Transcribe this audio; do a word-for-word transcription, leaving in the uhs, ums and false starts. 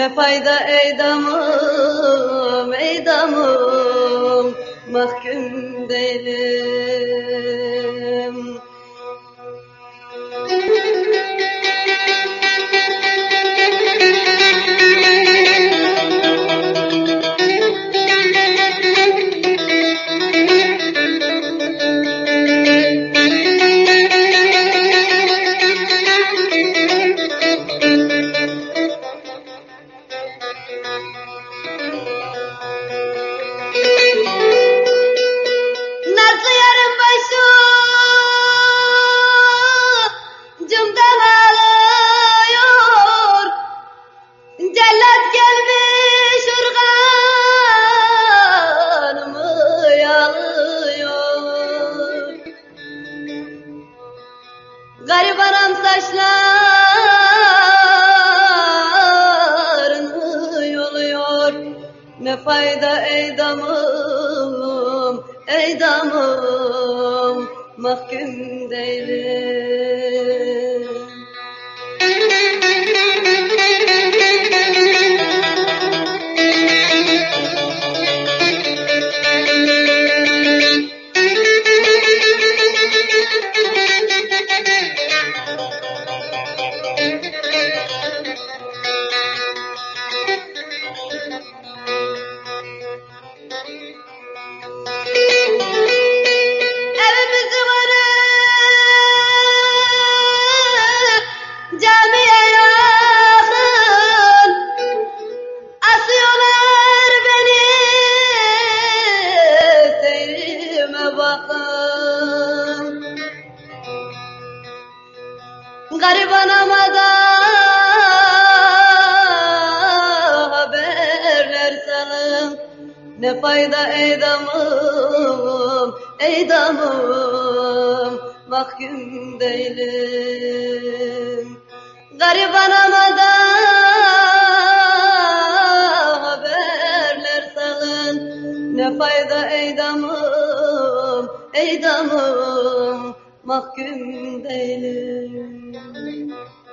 Ne fayda ey damım, ey damım, mahkum değilim. Nazlı yarın başı cümden ağlıyor, cellat gelmiş urganımı yalıyor. Garip anam saçlarını yoluyor. Ne fayda ey damım, ey damım, mahkum değilim. Evimizi varıp camiye yakın asıyorlar beni, seyrime bakın. Garip anama da haberler salın. Ne fayda ey damım, ey damım, mahkum değilim. Garip anama da haberler salın. Ne fayda ey damım, ey damım, mahkum değilim.